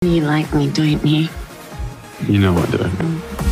You like me, don't you? You know I do.